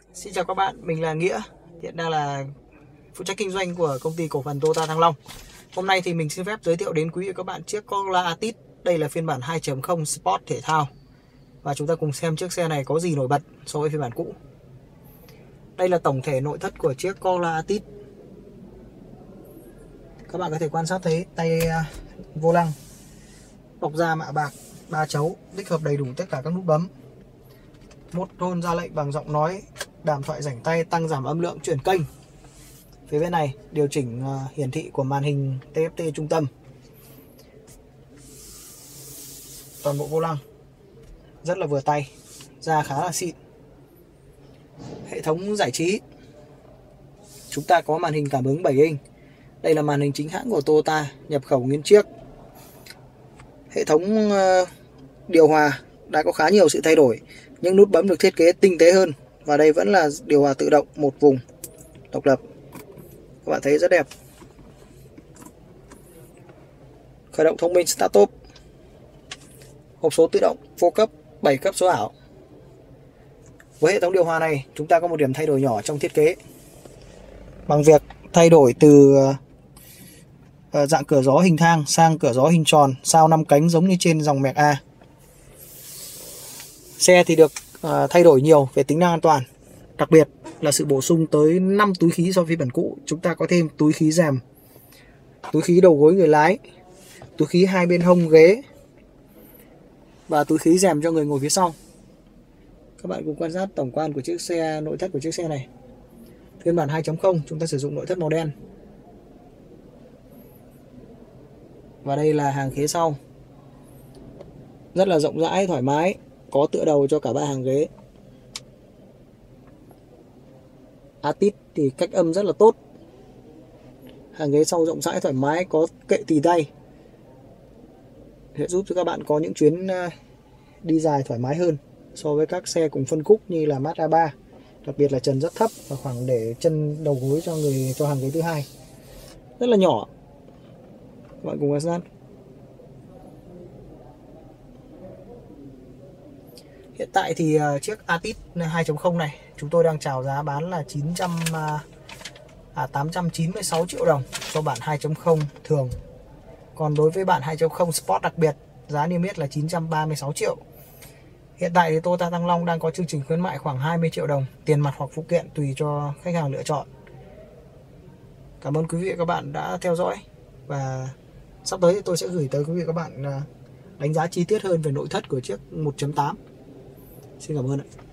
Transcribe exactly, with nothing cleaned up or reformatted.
Xin chào các bạn, mình là Nghĩa, hiện đang là phụ trách kinh doanh của công ty cổ phần Toyota Thăng Long. Hôm nay thì mình xin phép giới thiệu đến quý vị và các bạn chiếc Corolla Altis. Đây là phiên bản hai chấm không Sport thể thao. Và chúng ta cùng xem chiếc xe này có gì nổi bật so với phiên bản cũ. Đây là tổng thể nội thất của chiếc Corolla Altis. Các bạn có thể quan sát thấy tay vô lăng bọc da mạ bạc, ba chấu, tích hợp đầy đủ tất cả các nút bấm. Một tone ra lệnh bằng giọng nói, đàm thoại rảnh tay, tăng giảm âm lượng, chuyển kênh. Phía bên này điều chỉnh uh, hiển thị của màn hình tê ép tê trung tâm. Toàn bộ vô lăng rất là vừa tay, da khá là xịn. Hệ thống giải trí, chúng ta có màn hình cảm ứng bảy inch. Đây là màn hình chính hãng của Toyota, nhập khẩu nguyên chiếc. Hệ thống uh, điều hòa đã có khá nhiều sự thay đổi, nhưng nút bấm được thiết kế tinh tế hơn. Và đây vẫn là điều hòa tự động một vùng độc lập. Các bạn thấy rất đẹp. Khởi động thông minh Start Top. Hộp số tự động phô cấp, bảy cấp số ảo. Với hệ thống điều hòa này, chúng ta có một điểm thay đổi nhỏ trong thiết kế. Bằng việc thay đổi từ dạng cửa gió hình thang sang cửa gió hình tròn, sao năm cánh giống như trên dòng Merc A. Xe thì được uh, thay đổi nhiều về tính năng an toàn. Đặc biệt là sự bổ sung tới năm túi khí so với phiên bản cũ. Chúng ta có thêm túi khí rèm, túi khí đầu gối người lái, túi khí hai bên hông ghế và túi khí rèm cho người ngồi phía sau. Các bạn cùng quan sát tổng quan của chiếc xe, nội thất của chiếc xe này. Phiên bản hai chấm không chúng ta sử dụng nội thất màu đen. Và đây là hàng ghế sau. Rất là rộng rãi, thoải mái, có tựa đầu cho cả ba hàng ghế. Altis thì cách âm rất là tốt. Hàng ghế sau rộng rãi thoải mái, có kệ tì tay, sẽ giúp cho các bạn có những chuyến đi dài thoải mái hơn so với các xe cùng phân khúc như là Mazda ba. Đặc biệt là trần rất thấp và khoảng để chân đầu gối cho người cho hàng ghế thứ hai. Rất là nhỏ. Các bạn cùng quan sát. Hiện tại thì uh, chiếc Altis hai chấm không này chúng tôi đang chào giá bán là chín trăm, à, tám trăm chín mươi sáu triệu đồng cho bản hai chấm không thường. Còn đối với bản hai chấm không Sport đặc biệt, giá niêm yết là chín trăm ba mươi sáu triệu. Hiện tại thì Toyota Thăng Long đang có chương trình khuyến mại khoảng hai mươi triệu đồng, tiền mặt hoặc phụ kiện tùy cho khách hàng lựa chọn. Cảm ơn quý vị và các bạn đã theo dõi. Và sắp tới thì tôi sẽ gửi tới quý vị và các bạn đánh giá chi tiết hơn về nội thất của chiếc một chấm tám. Xin cảm ơn ạ.